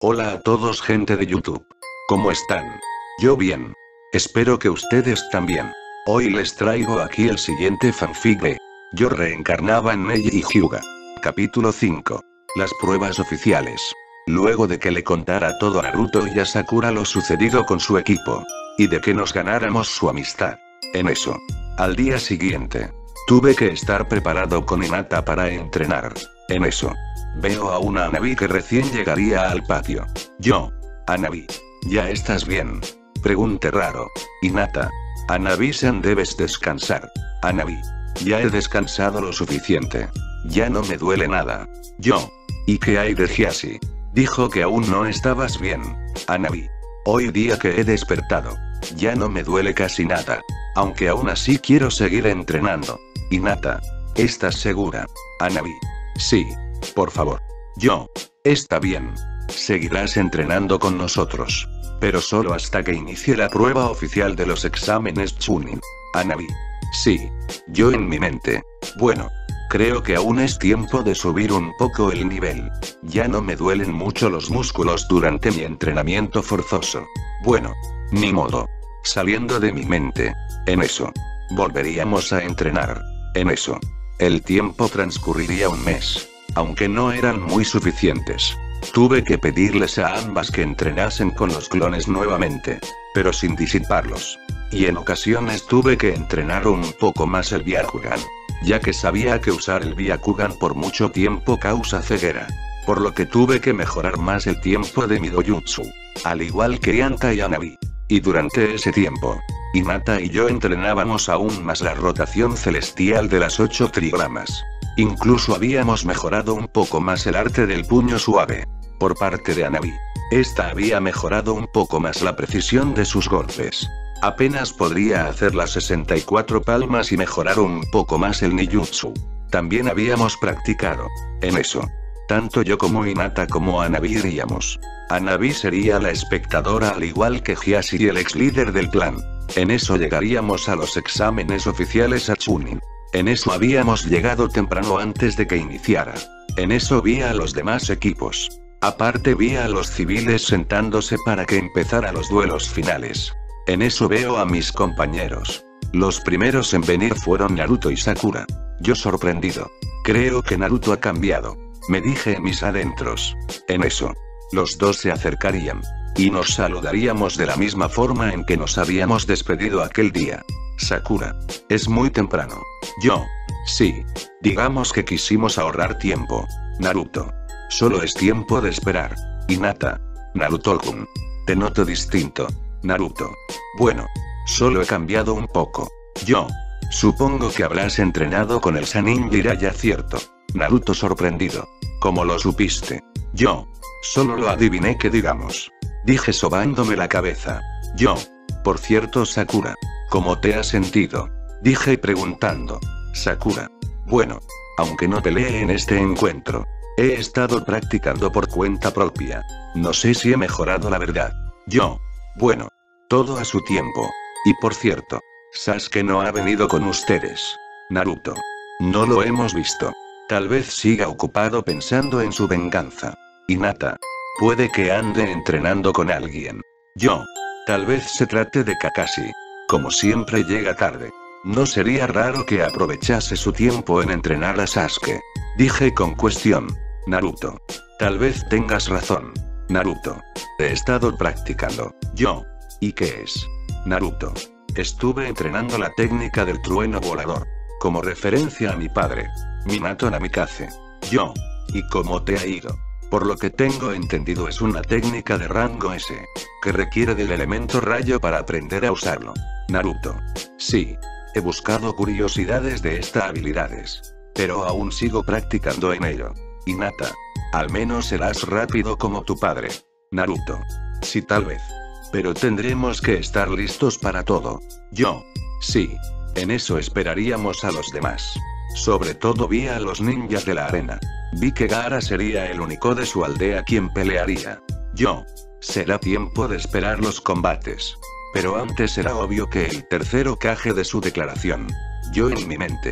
Hola a todos, gente de YouTube. ¿Cómo están? Yo bien. Espero que ustedes también. Hoy les traigo aquí el siguiente fanfic de Yo reencarnaba en Neji y Hyuga. Capítulo 5. Las pruebas oficiales. Luego de que le contara todo a Naruto y a Sakura lo sucedido con su equipo, y de que nos ganáramos su amistad. En eso, al día siguiente, tuve que estar preparado con Hinata para entrenar. En eso, veo a una Hanabi que recién llegaría al patio. Yo, Hanabi, ¿ya estás bien? Pregunté raro. Hinata, Hanabi-san, debes descansar. Hanabi, ya he descansado lo suficiente. Ya no me duele nada. Yo, ¿y qué hay de Hiashi? Dijo que aún no estabas bien. Hanabi, hoy día que he despertado, ya no me duele casi nada. Aunque aún así quiero seguir entrenando. Hinata, ¿estás segura? Hanabi, sí, por favor. Yo, está bien. Seguirás entrenando con nosotros. Pero solo hasta que inicie la prueba oficial de los exámenes Chunin. Hanabi, sí. Yo en mi mente. Bueno, creo que aún es tiempo de subir un poco el nivel. Ya no me duelen mucho los músculos durante mi entrenamiento forzoso. Bueno, ni modo. Saliendo de mi mente. En eso, volveríamos a entrenar. En eso, el tiempo transcurriría un mes. Aunque no eran muy suficientes. Tuve que pedirles a ambas que entrenasen con los clones nuevamente, pero sin disiparlos. Y en ocasiones tuve que entrenar un poco más el Byakugan, ya que sabía que usar el Byakugan por mucho tiempo causa ceguera. Por lo que tuve que mejorar más el tiempo de mi dojutsu, al igual que Hinata y Hanabi. Y durante ese tiempo, Hinata y yo entrenábamos aún más la rotación celestial de las 8 trigramas. Incluso habíamos mejorado un poco más el arte del puño suave. Por parte de Hanabi, esta había mejorado un poco más la precisión de sus golpes. Apenas podría hacer las 64 palmas y mejorar un poco más el ninjutsu. También habíamos practicado. En eso, tanto yo como Hinata como Hanabi iríamos. Hanabi sería la espectadora al igual que Hiashi y el ex líder del clan. En eso llegaríamos a los exámenes oficiales a Chunin. En eso habíamos llegado temprano antes de que iniciara. En eso vi a los demás equipos. Aparte vi a los civiles sentándose para que empezara los duelos finales. En eso veo a mis compañeros. Los primeros en venir fueron Naruto y Sakura. Yo sorprendido. Creo que Naruto ha cambiado. Me dije en mis adentros. En eso, los dos se acercarían. Y nos saludaríamos de la misma forma en que nos habíamos despedido aquel día. Sakura, es muy temprano. Yo, sí. Digamos que quisimos ahorrar tiempo. Naruto, solo es tiempo de esperar. Hinata, Naruto-kun, te noto distinto. Naruto, bueno, solo he cambiado un poco. Yo, supongo que habrás entrenado con el Sannin Jiraiya, ¿cierto? Naruto sorprendido. ¿Cómo lo supiste? Yo, solo lo adiviné que digamos. Dije sobándome la cabeza. Yo, por cierto, Sakura, ¿cómo te has sentido? Dije preguntando. Sakura, bueno, aunque no peleé en este encuentro, he estado practicando por cuenta propia. No sé si he mejorado, la verdad. Yo, bueno, todo a su tiempo. Y por cierto, Sasuke no ha venido con ustedes. Naruto, no lo hemos visto. Tal vez siga ocupado pensando en su venganza. Hinata, puede que ande entrenando con alguien. Yo, tal vez se trate de Kakashi. Como siempre llega tarde. No sería raro que aprovechase su tiempo en entrenar a Sasuke. Dije con cuestión. Naruto, tal vez tengas razón. Naruto, he estado practicando. Yo, ¿y qué es? Naruto, estuve entrenando la técnica del trueno volador. Como referencia a mi padre, Minato Namikaze. Yo, ¿y cómo te ha ido? Por lo que tengo entendido es una técnica de rango S, que requiere del elemento rayo para aprender a usarlo. Naruto, sí. He buscado curiosidades de estas habilidades. Pero aún sigo practicando en ello. Hinata, al menos serás rápido como tu padre. Naruto, sí, tal vez. Pero tendremos que estar listos para todo. Yo, sí. En eso esperaríamos a los demás. Sobre todo vi a los ninjas de la arena. Vi que Gaara sería el único de su aldea quien pelearía. Yo, será tiempo de esperar los combates. Pero antes era obvio que el tercer Hokage de su declaración. Yo en mi mente.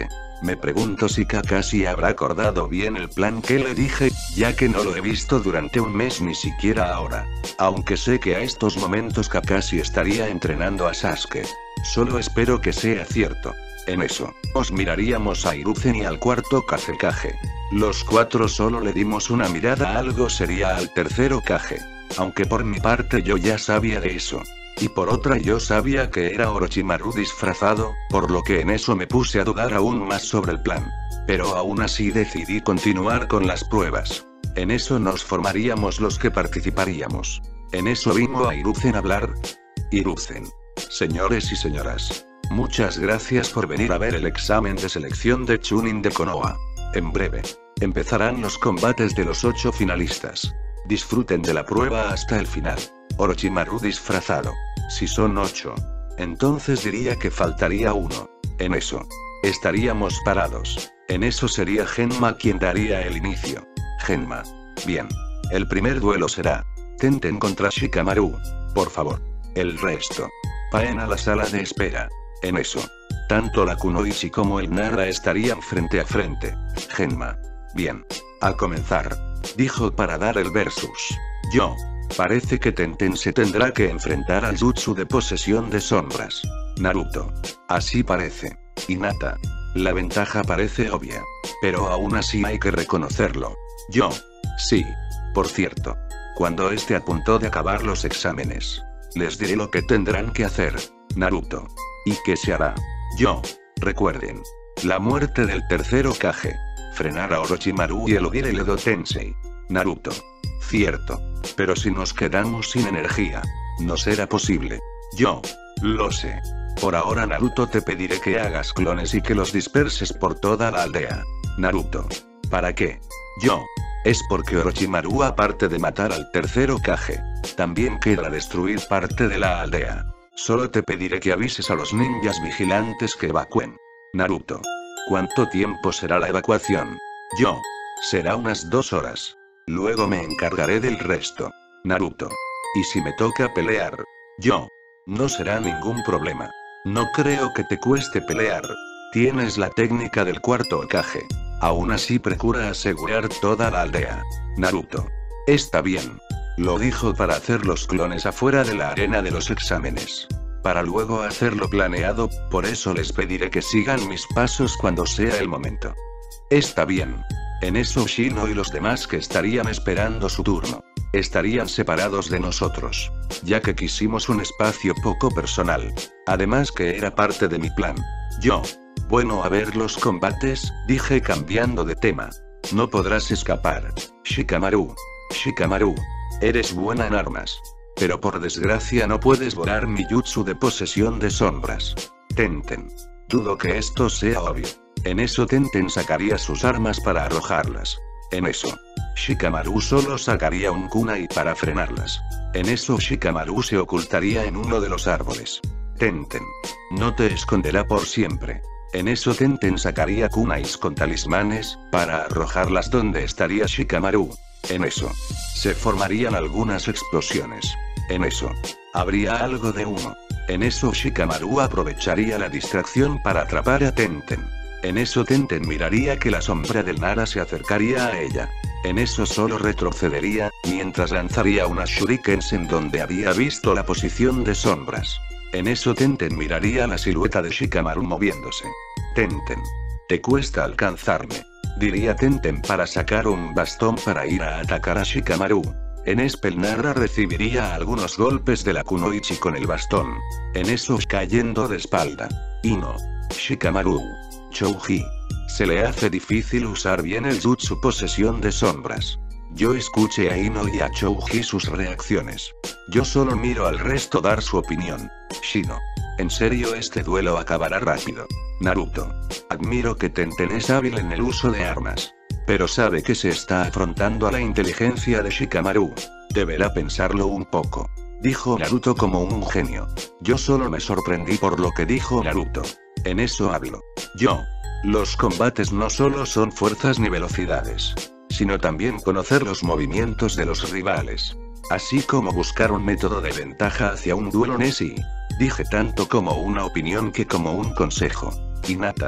Me pregunto si Kakashi habrá acordado bien el plan que le dije, ya que no lo he visto durante un mes ni siquiera ahora. Aunque sé que a estos momentos Kakashi estaría entrenando a Sasuke. Solo espero que sea cierto. En eso, os miraríamos a Hiruzen y al cuarto Kazekage. Los cuatro solo le dimos una mirada, algo sería al tercero Kage. Aunque por mi parte yo ya sabía de eso. Y por otra yo sabía que era Orochimaru disfrazado, por lo que en eso me puse a dudar aún más sobre el plan. Pero aún así decidí continuar con las pruebas. En eso nos formaríamos los que participaríamos. En eso vino a Hiruzen a hablar. Hiruzen. Señores y señoras. Muchas gracias por venir a ver el examen de selección de Chunin de Konoha. En breve, empezarán los combates de los 8 finalistas. Disfruten de la prueba hasta el final. Orochimaru disfrazado. Si son 8. Entonces diría que faltaría uno. En eso. Estaríamos parados. En eso sería Genma quien daría el inicio. Genma. Bien. El primer duelo será Tenten contra Shikamaru. Por favor. El resto. Paen a la sala de espera. En eso. Tanto la Kunoichi como el Nara estarían frente a frente. Genma. Bien. A comenzar. Dijo para dar el versus. Yo. Parece que Tenten se tendrá que enfrentar al jutsu de posesión de sombras. Naruto. Así parece. Hinata. La ventaja parece obvia. Pero aún así hay que reconocerlo. Yo. Sí. Por cierto. Cuando esté a punto de acabar los exámenes. Les diré lo que tendrán que hacer. Naruto. ¿Y qué se hará? Yo. Recuerden. La muerte del tercero Kage. Frenar a Orochimaru y eludir el Edo Tensei. Naruto. Cierto. Pero si nos quedamos sin energía. No será posible. Yo. Lo sé. Por ahora Naruto te pediré que hagas clones y que los disperses por toda la aldea. Naruto. ¿Para qué? Yo. Es porque Orochimaru aparte de matar al tercero Kage. También querrá destruir parte de la aldea. Solo te pediré que avises a los ninjas vigilantes que evacúen. Naruto. ¿Cuánto tiempo será la evacuación? Yo. Será unas 2 horas. Luego me encargaré del resto. Naruto. ¿Y si me toca pelear? Yo. No será ningún problema. No creo que te cueste pelear. Tienes la técnica del cuarto Hokage. Aún así procura asegurar toda la aldea. Naruto. Está bien. Lo dijo para hacer los clones afuera de la arena de los exámenes. Para luego hacerlo planeado, por eso les pediré que sigan mis pasos cuando sea el momento. Está bien. En eso Shino y los demás que estarían esperando su turno. Estarían separados de nosotros. Ya que quisimos un espacio poco personal. Además que era parte de mi plan. Yo. Bueno, a ver los combates, dije cambiando de tema. No podrás escapar. Shikamaru. Shikamaru. Eres buena en armas. Pero por desgracia no puedes volar mi jutsu de posesión de sombras. Tenten. Dudo que esto sea obvio. En eso Tenten sacaría sus armas para arrojarlas. En eso. Shikamaru solo sacaría un kunai para frenarlas. En eso Shikamaru se ocultaría en uno de los árboles. Tenten. No te esconderá por siempre. En eso Tenten sacaría kunais con talismanes, para arrojarlas donde estaría Shikamaru. En eso. Se formarían algunas explosiones. En eso. Habría algo de humo. En eso Shikamaru aprovecharía la distracción para atrapar a Tenten. En eso Tenten miraría que la sombra del Nara se acercaría a ella. En eso solo retrocedería, mientras lanzaría unas shurikens en donde había visto la posición de sombras. En eso Tenten miraría la silueta de Shikamaru moviéndose. Tenten. Te cuesta alcanzarme. Diría Tenten para sacar un bastón para ir a atacar a Shikamaru. En eso el Nara recibiría algunos golpes de la Kunoichi con el bastón. En eso cayendo de espalda. Ino. Shikamaru. Chouji. Se le hace difícil usar bien el jutsu posesión de sombras. Yo escuché a Ino y a Chouji sus reacciones. Yo solo miro al resto dar su opinión. Shino. En serio este duelo acabará rápido. Naruto. Admiro que Tenten es hábil en el uso de armas. Pero sabe que se está afrontando a la inteligencia de Shikamaru. Deberá pensarlo un poco. Dijo Naruto como un genio. Yo solo me sorprendí por lo que dijo Naruto. En eso hablo. Yo. Los combates no solo son fuerzas ni velocidades. Sino también conocer los movimientos de los rivales. Así como buscar un método de ventaja hacia un duelo Nessie. Dije tanto como una opinión que como un consejo. Hinata.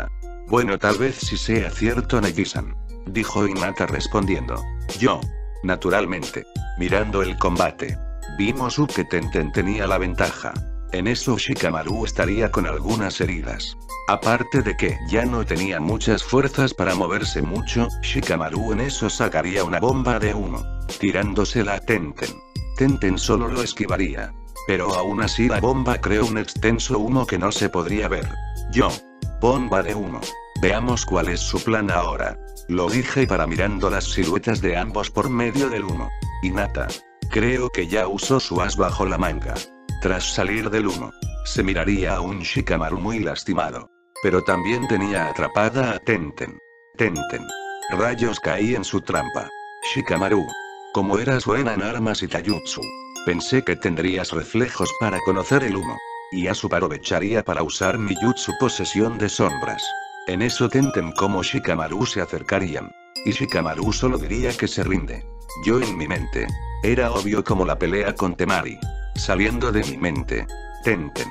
Bueno, tal vez sí sea cierto, Neji-san, dijo Hinata respondiendo. Yo. Naturalmente. Mirando el combate. Vimos que Tenten tenía la ventaja. En eso Shikamaru estaría con algunas heridas. Aparte de que ya no tenía muchas fuerzas para moverse mucho, Shikamaru en eso sacaría una bomba de humo, tirándosela a Tenten. Tenten solo lo esquivaría. Pero aún así la bomba creó un extenso humo que no se podría ver. Yo. Bomba de humo. Veamos cuál es su plan ahora. Lo dije para mirando las siluetas de ambos por medio del humo. Hinata. Creo que ya usó su as bajo la manga. Tras salir del humo, se miraría a un Shikamaru muy lastimado. Pero también tenía atrapada a Tenten. Tenten. Rayos caí en su trampa. Shikamaru. Como eras buena en armas y taijutsu, pensé que tendrías reflejos para conocer el humo. Y Asu aprovecharía para usar mi jutsu posesión de sombras. En eso Tenten como Shikamaru se acercarían. Y Shikamaru solo diría que se rinde. Yo en mi mente. Era obvio como la pelea con Temari. Saliendo de mi mente. Tenten.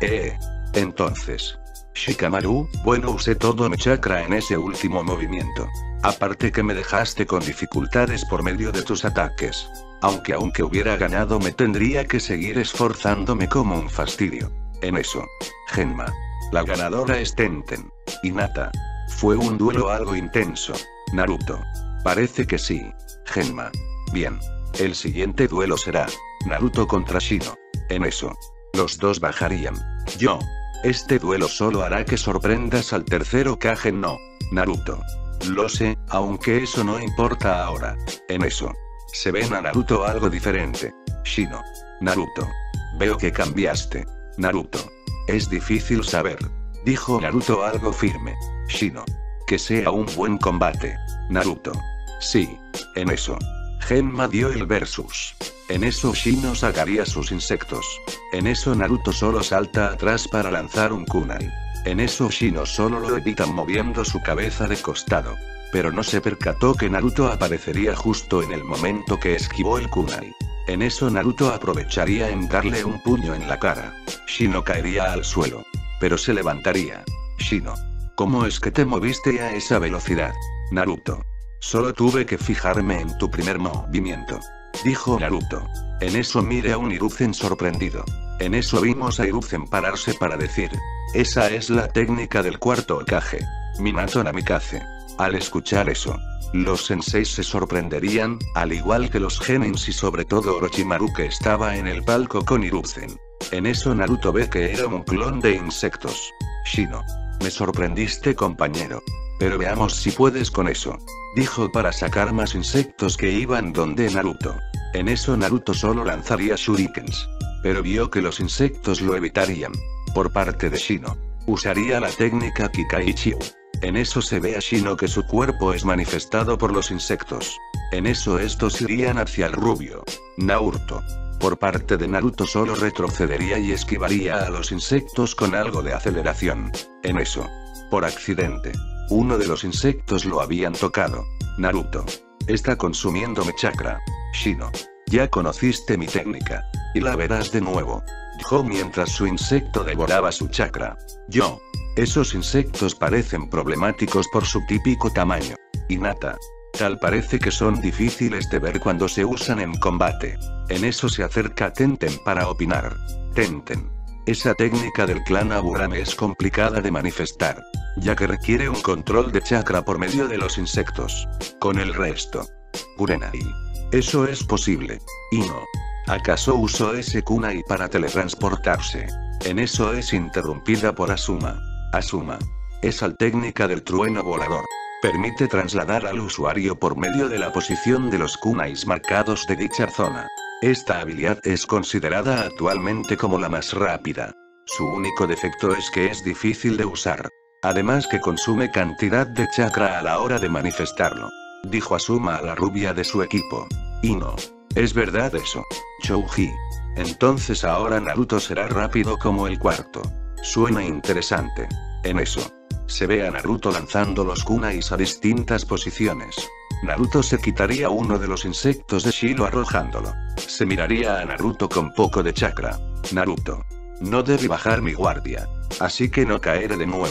Entonces. Shikamaru, bueno, usé todo mi chakra en ese último movimiento. Aparte que me dejaste con dificultades por medio de tus ataques. Aunque hubiera ganado me tendría que seguir esforzándome como un fastidio. En eso. Genma. La ganadora es Tenten. Hinata. Fue un duelo algo intenso. Naruto. Parece que sí. Genma. Bien. El siguiente duelo será Naruto contra Shino. En eso. Los dos bajarían. Yo. Este duelo solo hará que sorprendas al tercer Hokage no. Naruto. Lo sé, aunque eso no importa ahora. En eso. Se ven a Naruto algo diferente. Shino. Naruto. Veo que cambiaste. Naruto. Es difícil saber. Dijo Naruto algo firme. Shino. Que sea un buen combate. Naruto. Sí. En eso. Genma dio el versus. En eso Shino sacaría sus insectos. En eso Naruto solo salta atrás para lanzar un kunai. En eso Shino solo lo evita moviendo su cabeza de costado. Pero no se percató que Naruto aparecería justo en el momento que esquivó el kunai. En eso Naruto aprovecharía en darle un puño en la cara. Shino caería al suelo. Pero se levantaría. Shino. ¿Cómo es que te moviste a esa velocidad? Naruto. Solo tuve que fijarme en tu primer movimiento. Dijo Naruto. En eso miré a un Hiruzen sorprendido. En eso vimos a Hiruzen pararse para decir. Esa es la técnica del cuarto Hokage. Minato Namikaze. Al escuchar eso, los senseis se sorprenderían, al igual que los genins y sobre todo Orochimaru que estaba en el palco con Hiruzen. En eso Naruto ve que era un clon de insectos. Shino. Me sorprendiste, compañero. Pero veamos si puedes con eso. Dijo para sacar más insectos que iban donde Naruto. En eso Naruto solo lanzaría shurikens. Pero vio que los insectos lo evitarían. Por parte de Shino. Usaría la técnica Kikaichiu. En eso se ve a Shino que su cuerpo es manifestado por los insectos. En eso estos irían hacia el rubio. Naruto. Por parte de Naruto solo retrocedería y esquivaría a los insectos con algo de aceleración. En eso. Por accidente. Uno de los insectos lo habían tocado. Naruto. Está consumiendo mi chakra. Shino. Ya conociste mi técnica. Y la verás de nuevo. Dijo mientras su insecto devoraba su chakra. Yo. Esos insectos parecen problemáticos por su típico tamaño. Hinata. Tal parece que son difíciles de ver cuando se usan en combate. En eso se acerca Tenten para opinar. Tenten. Esa técnica del clan Aburame es complicada de manifestar, ya que requiere un control de chakra por medio de los insectos. Con el resto. Kurenai. Eso es posible. Ino. ¿Acaso usó ese kunai para teletransportarse? En eso es interrumpida por Asuma. Asuma. Esa técnica del trueno volador. Permite trasladar al usuario por medio de la posición de los kunais marcados de dicha zona. Esta habilidad es considerada actualmente como la más rápida. Su único defecto es que es difícil de usar. Además que consume cantidad de chakra a la hora de manifestarlo. Dijo Asuma a la rubia de su equipo. Ino. ¿Es verdad eso? Chouji. Entonces ahora Naruto será rápido como el cuarto. Suena interesante. En eso. Se ve a Naruto lanzando los kunais a distintas posiciones. Naruto se quitaría uno de los insectos de Shino arrojándolo. Se miraría a Naruto con poco de chakra. Naruto. No debí bajar mi guardia. Así que no caeré de nuevo.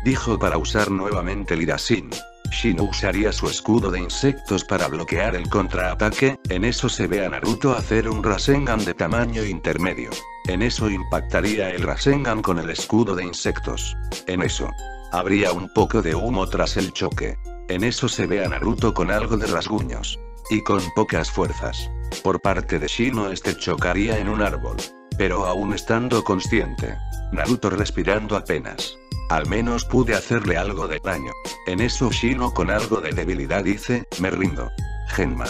dijo para usar nuevamente el Irasin. Shino usaría su escudo de insectos para bloquear el contraataque, en eso se ve a Naruto hacer un Rasengan de tamaño intermedio. En eso impactaría el Rasengan con el escudo de insectos. En eso, habría un poco de humo tras el choque. En eso se ve a Naruto con algo de rasguños. Y con pocas fuerzas. Por parte de Shino este chocaría en un árbol. Pero aún estando consciente. Naruto respirando apenas. Al menos pude hacerle algo de daño. En eso Shino con algo de debilidad dice, me rindo. Genma.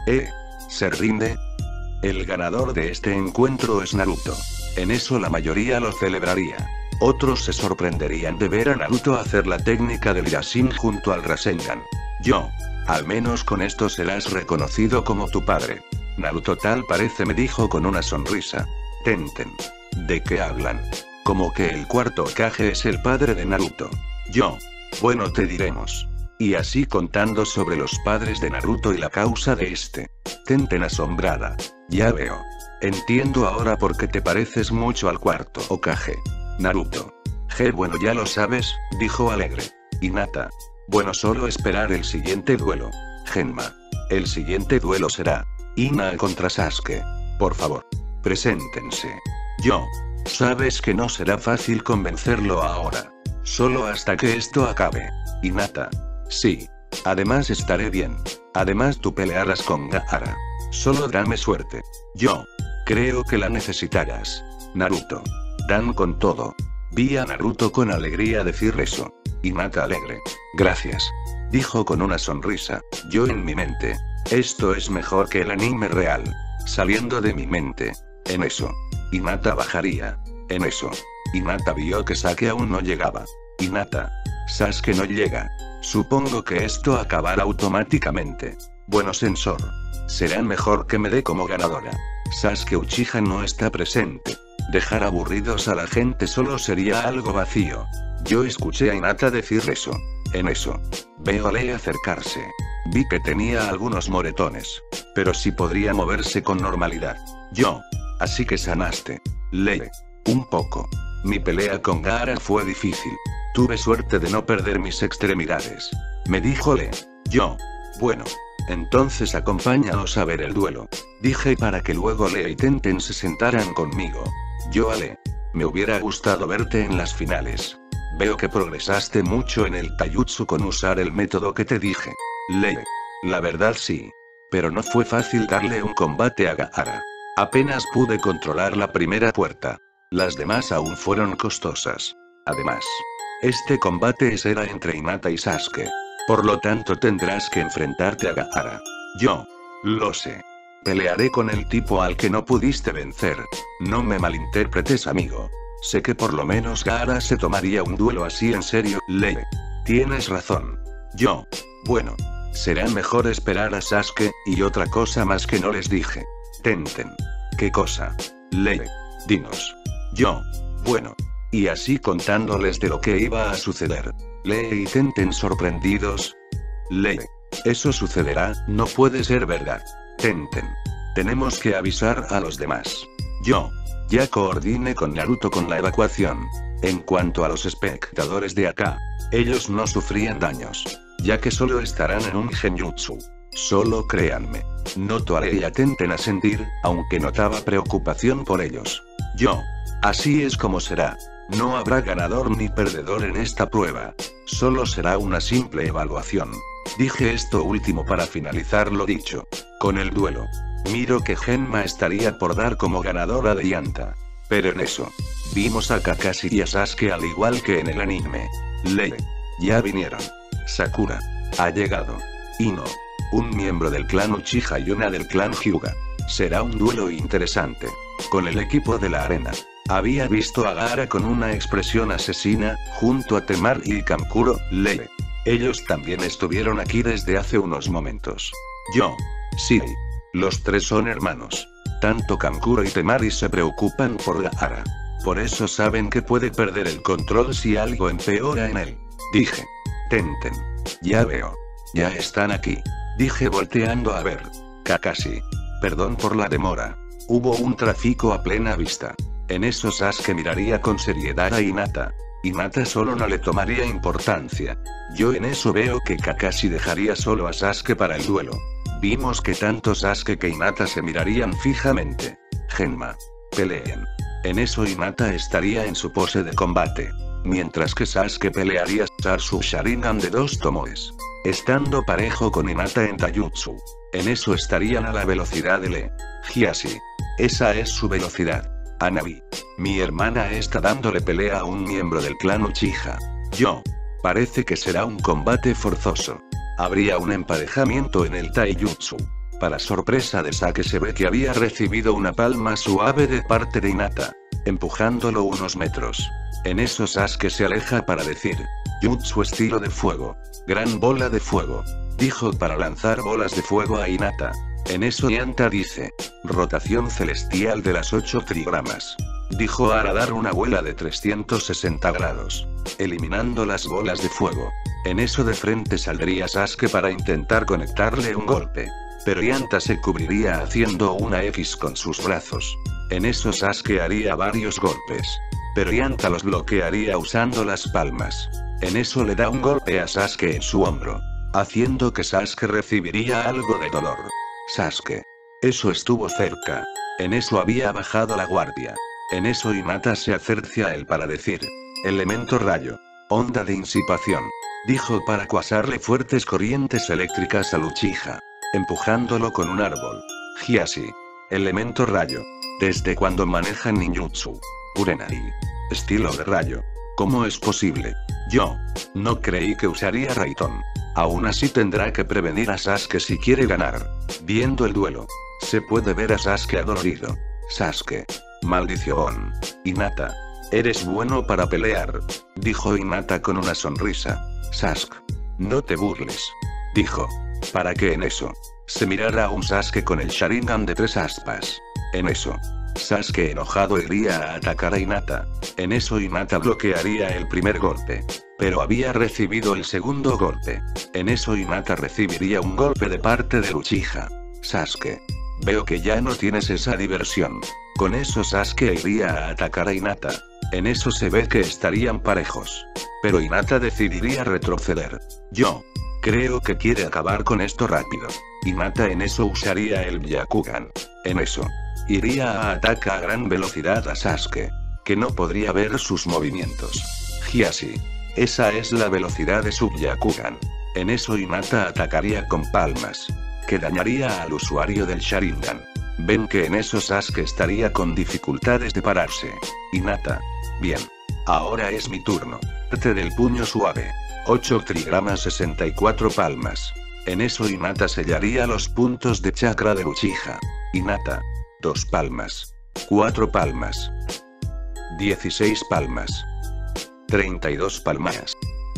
¿Se rinde? El ganador de este encuentro es Naruto. En eso la mayoría lo celebraría. Otros se sorprenderían de ver a Naruto hacer la técnica del Irasin junto al Rasengan. Yo. Al menos con esto serás reconocido como tu padre. Naruto tal parece, me dijo con una sonrisa. Tenten. ¿De qué hablan? Como que el cuarto Hokage es el padre de Naruto. Yo. Bueno, te diremos. Y así contando sobre los padres de Naruto y la causa de este. Tenten asombrada. Ya veo. Entiendo ahora por qué te pareces mucho al cuarto Hokage. Naruto. Bueno, ya lo sabes, dijo alegre. Hinata. Bueno, solo esperar el siguiente duelo. Genma. El siguiente duelo será Ina contra Sasuke. Por favor. Preséntense. Yo. Sabes que no será fácil convencerlo ahora. Solo hasta que esto acabe. Hinata. Sí. Además estaré bien. Además tú pelearás con Gaara. Solo dame suerte. Yo. Creo que la necesitarás. Naruto. Dan con todo. Vi a Naruto con alegría decir eso. Hinata alegre. Gracias. Dijo con una sonrisa. Yo en mi mente. Esto es mejor que el anime real. Saliendo de mi mente. En eso. Hinata bajaría. En eso. Hinata vio que Sasuke aún no llegaba. Hinata. Sasuke no llega. Supongo que esto acabará automáticamente. Bueno, sensor. Será mejor que me dé como ganadora. Sasuke Uchiha no está presente. Dejar aburridos a la gente solo sería algo vacío. Yo escuché a Hinata decir eso. En eso. Veo a Lee acercarse. Vi que tenía algunos moretones. Pero sí podría moverse con normalidad. Yo. Así que sanaste. Lee. Un poco. Mi pelea con Gaara fue difícil. Tuve suerte de no perder mis extremidades. Me dijo Lee. Yo. Bueno. Entonces acompáñanos a ver el duelo. Dije para que luego Lee y Tenten se sentaran conmigo. Yo a Lee. Me hubiera gustado verte en las finales. Veo que progresaste mucho en el taijutsu con usar el método que te dije. Lee. La verdad sí. Pero no fue fácil darle un combate a Gaara. Apenas pude controlar la primera puerta. Las demás aún fueron costosas. Además. Este combate será entre Hinata y Sasuke. Por lo tanto tendrás que enfrentarte a Gaara. Yo. Lo sé. Pelearé con el tipo al que no pudiste vencer. No me malinterpretes, amigo. Sé que por lo menos Gaara se tomaría un duelo así en serio. Lee. Tienes razón. Yo. Bueno. Será mejor esperar a Sasuke, y otra cosa más que no les dije. Tenten. ¿Qué cosa? Lee. Dinos. Yo. Bueno. Y así contándoles de lo que iba a suceder. Lee y Tenten sorprendidos. Lee. Eso sucederá, no puede ser verdad. Tenten. Tenemos que avisar a los demás. Yo. Ya coordiné con Naruto con la evacuación. En cuanto a los espectadores de acá, ellos no sufrían daños. Ya que solo estarán en un genjutsu. Solo créanme. Noto a Lee y a Tenten a sentir, aunque notaba preocupación por ellos. Yo. Así es como será. No habrá ganador ni perdedor en esta prueba. Solo será una simple evaluación. Dije esto último para finalizar lo dicho. Con el duelo. Miro que Genma estaría por dar como ganadora de Yanta. Pero en eso. Vimos a Kakashi y a Sasuke al igual que en el anime. Lee. Ya vinieron. Sakura. Ha llegado. Ino. Un miembro del clan Uchiha y una del clan Hyuga. Será un duelo interesante. Con el equipo de la arena. Había visto a Gaara con una expresión asesina, junto a Temari y Kankuro. Lee. Ellos también estuvieron aquí desde hace unos momentos. Yo. Sí. Los tres son hermanos. Tanto Kankuro y Temari se preocupan por Gaara. Por eso saben que puede perder el control si algo empeora en él. Dije. Tenten. Ya veo. Ya están aquí. Dije volteando a ver. Kakashi. Perdón por la demora. Hubo un tráfico a plena vista. En eso Sasuke miraría con seriedad a Hinata. Hinata solo no le tomaría importancia. Yo en eso veo que Kakashi dejaría solo a Sasuke para el duelo. Vimos que tanto Sasuke que Hinata se mirarían fijamente. Genma. Peleen. En eso Hinata estaría en su pose de combate. Mientras que Sasuke pelearía usar su Sharingan de 2 tomoes. Estando parejo con Hinata en Taijutsu. En eso estarían a la velocidad de Lee Hiashi. Esa es su velocidad. Hanabi. Mi hermana está dándole pelea a un miembro del clan Uchiha. Yo. Parece que será un combate forzoso. Habría un emparejamiento en el Taijutsu. Para sorpresa de Sasuke se ve que había recibido una palma suave de parte de Hinata, empujándolo unos metros. En eso Sasuke se aleja para decir, Jutsu estilo de fuego. Gran bola de fuego. Dijo para lanzar bolas de fuego a Hinata. En eso Yanta dice, rotación celestial de las 8 trigramas. Dijo para dar una vuela de 360 grados, eliminando las bolas de fuego. En eso de frente saldría Sasuke para intentar conectarle un golpe. Pero Yanta se cubriría haciendo una X con sus brazos. En eso Sasuke haría varios golpes. Pero Yanta los bloquearía usando las palmas. En eso le da un golpe a Sasuke en su hombro, haciendo que Sasuke recibiría algo de dolor. Sasuke. Eso estuvo cerca. En eso había bajado la guardia. En eso Hinata se acerca a él para decir, elemento rayo. Onda de insipación. Dijo para causarle fuertes corrientes eléctricas al Uchiha, empujándolo con un árbol. Hiashi. Elemento rayo. ¿Desde cuando manejan ninjutsu? Kurenai. Estilo de rayo. ¿Cómo es posible? Yo. No creí que usaría Raiton. Aún así tendrá que prevenir a Sasuke si quiere ganar. Viendo el duelo, se puede ver a Sasuke adolorido. Sasuke. Maldición. Hinata. Eres bueno para pelear. Dijo Hinata con una sonrisa. Sasuke. No te burles. Dijo. Para que en eso se mirara a un Sasuke con el Sharingan de 3 aspas. En eso, Sasuke enojado iría a atacar a Hinata. En eso Hinata bloquearía el primer golpe. Pero había recibido el segundo golpe. En eso Hinata recibiría un golpe de parte del Uchiha. Sasuke. Veo que ya no tienes esa diversión. Con eso Sasuke iría a atacar a Hinata. En eso se ve que estarían parejos. Pero Hinata decidiría retroceder. Yo. Creo que quiere acabar con esto rápido. Hinata en eso usaría el Byakugan. En eso. Iría a atacar a gran velocidad a Sasuke, que no podría ver sus movimientos. Hiashi. Esa es la velocidad de su Byakugan. En eso Hinata atacaría con palmas, que dañaría al usuario del Sharingan. Ven que en eso Sasuke estaría con dificultades de pararse. Hinata. Bien. Ahora es mi turno. Parte del puño suave. 8 trigramas 64 palmas. En eso Hinata sellaría los puntos de chakra de Uchiha. Hinata. 2 palmas. 4 palmas. 16 palmas. 32 palmas.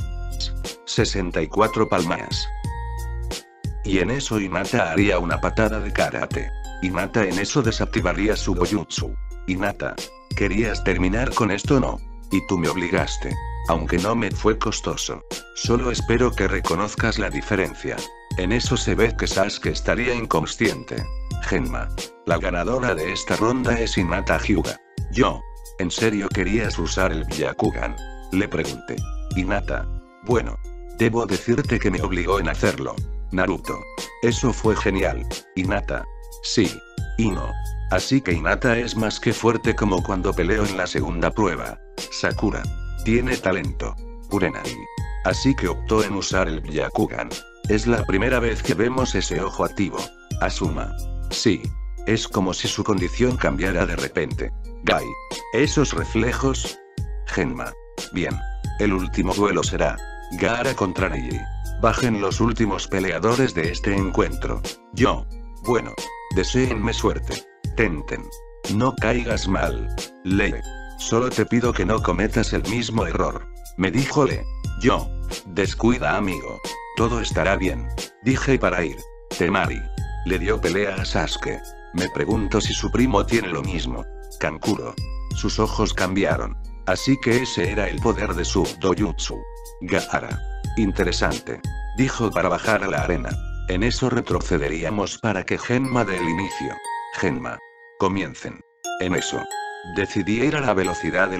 64 palmas. Y en eso Hinata haría una patada de karate. Hinata en eso desactivaría su Bojutsu. Hinata. ¿Querías terminar con esto no? Y tú me obligaste. Aunque no me fue costoso. Solo espero que reconozcas la diferencia. En eso se ve que Sasuke estaría inconsciente. Genma. La ganadora de esta ronda es Hinata Hyuga. Yo. ¿En serio querías usar el Byakugan? Le pregunté. Hinata. Bueno. Debo decirte que me obligó en hacerlo. Naruto. Eso fue genial. Hinata. Sí. Y no. Así que Hinata es más que fuerte como cuando peleó en la segunda prueba. Sakura. Tiene talento. Kurenai. Así que optó en usar el Byakugan. Es la primera vez que vemos ese ojo activo. Asuma. Sí. Es como si su condición cambiara de repente. Gai. ¿Esos reflejos? Genma. Bien. El último duelo será Gaara contra Neji. Bajen los últimos peleadores de este encuentro. Yo. Bueno. Deséenme suerte. Tenten. No caigas mal. Lee. Solo te pido que no cometas el mismo error. Me dijo Lee. Yo. Descuida amigo. Todo estará bien. Dije para ir. Temari. Le dio pelea a Sasuke. Me pregunto si su primo tiene lo mismo. Kankuro. Sus ojos cambiaron. Así que ese era el poder de su dojutsu. Gaara. Interesante. Dijo para bajar a la arena. En eso retrocederíamos para que Genma dé el inicio. Genma. Comiencen. En eso. Decidí ir a la velocidad de Lee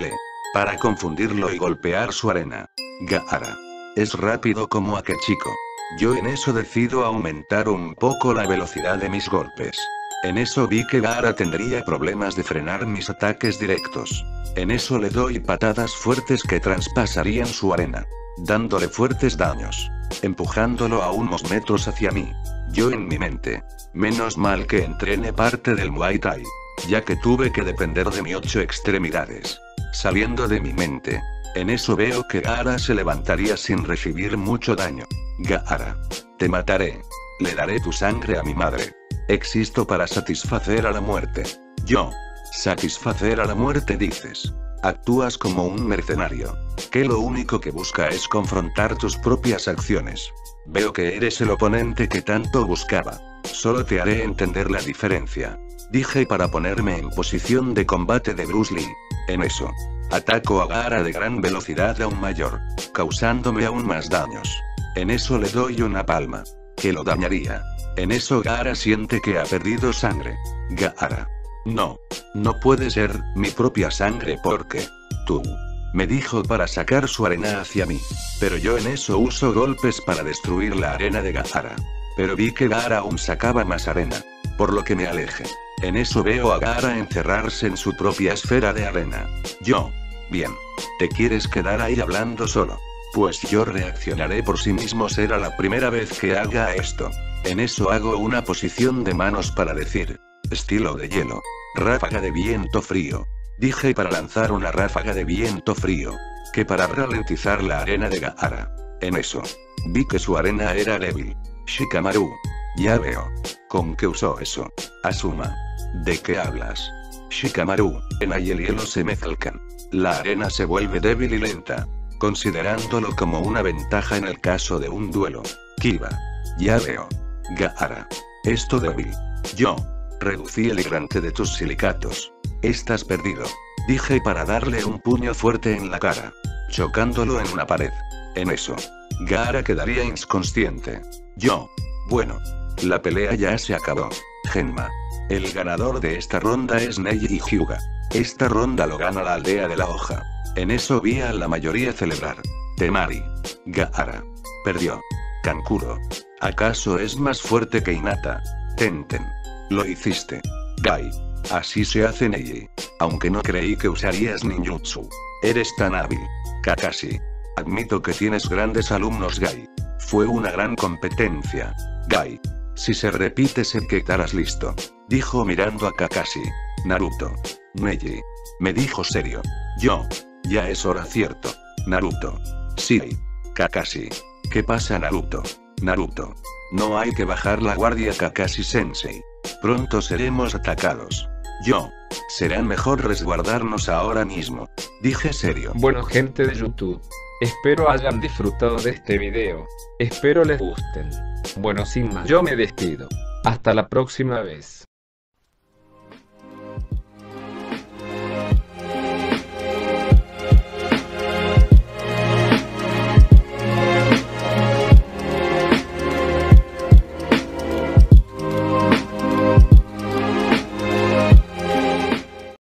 para confundirlo y golpear su arena. Gaara. Es rápido como aquel chico. Yo en eso decido aumentar un poco la velocidad de mis golpes. En eso vi que Gaara tendría problemas de frenar mis ataques directos. En eso le doy patadas fuertes que traspasarían su arena, dándole fuertes daños, empujándolo a unos metros hacia mí. Yo en mi mente. Menos mal que entrené parte del Muay Thai, ya que tuve que depender de mis 8 extremidades. Saliendo de mi mente. En eso veo que Gaara se levantaría sin recibir mucho daño. Gaara. Te mataré. Le daré tu sangre a mi madre. Existo para satisfacer a la muerte. Yo. Satisfacer a la muerte dices. Actúas como un mercenario, que lo único que busca es confrontar tus propias acciones. Veo que eres el oponente que tanto buscaba. Solo te haré entender la diferencia. Dije para ponerme en posición de combate de Bruce Lee. En eso. Ataco a Gaara de gran velocidad aún mayor, causándome aún más daños. En eso le doy una palma, que lo dañaría. En eso Gaara siente que ha perdido sangre. Gaara. No. No puede ser mi propia sangre porque tú. Me dijo para sacar su arena hacia mí. Pero yo en eso uso golpes para destruir la arena de Gaara. Pero vi que Gaara aún sacaba más arena, por lo que me alejé. En eso veo a Gaara encerrarse en su propia esfera de arena. Yo. Bien. ¿Te quieres quedar ahí hablando solo? Pues yo reaccionaré por sí mismo. Será la primera vez que haga esto. En eso hago una posición de manos para decir. Estilo de hielo. Ráfaga de viento frío. Dije para lanzar una ráfaga de viento frío, que para ralentizar la arena de Gaara. En eso. Vi que su arena era débil. Shikamaru. Ya veo. ¿Con qué usó eso? Asuma. ¿De qué hablas? Shikamaru. En ahí el hielo se mezclan. La arena se vuelve débil y lenta, considerándolo como una ventaja en el caso de un duelo. Kiba. Ya veo. Gaara. Esto débil. Yo. Reducí el hidrante de tus silicatos. Estás perdido. Dije para darle un puño fuerte en la cara, chocándolo en una pared. En eso. Gaara quedaría inconsciente. Yo. Bueno. La pelea ya se acabó. Genma. El ganador de esta ronda es Neji y Hyuga. Esta ronda lo gana la aldea de la hoja. En eso vi a la mayoría celebrar. Temari. Gaara. Perdió. Kankuro. ¿Acaso es más fuerte que Hinata? Tenten. Lo hiciste. Gai. Así se hace Neji. Aunque no creí que usarías ninjutsu. Eres tan hábil. Kakashi. Admito que tienes grandes alumnos Gai. Fue una gran competencia. Gai. Si se repite sé que estarás listo. Dijo mirando a Kakashi. Naruto. Neji. Me dijo serio. Yo. Ya es hora cierto. Naruto. Sí. Kakashi. ¿Qué pasa Naruto? Naruto. No hay que bajar la guardia Kakashi Sensei. Pronto seremos atacados. Yo. Será mejor resguardarnos ahora mismo. Dije serio. Bueno gente de YouTube. Espero hayan disfrutado de este video. Espero les gusten. Bueno sin más yo me despido. Hasta la próxima vez.